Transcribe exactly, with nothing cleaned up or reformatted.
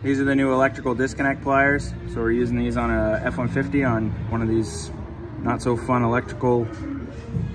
These are the new electrical disconnect pliers. So we're using these on a F one fifty on one of these not so fun electrical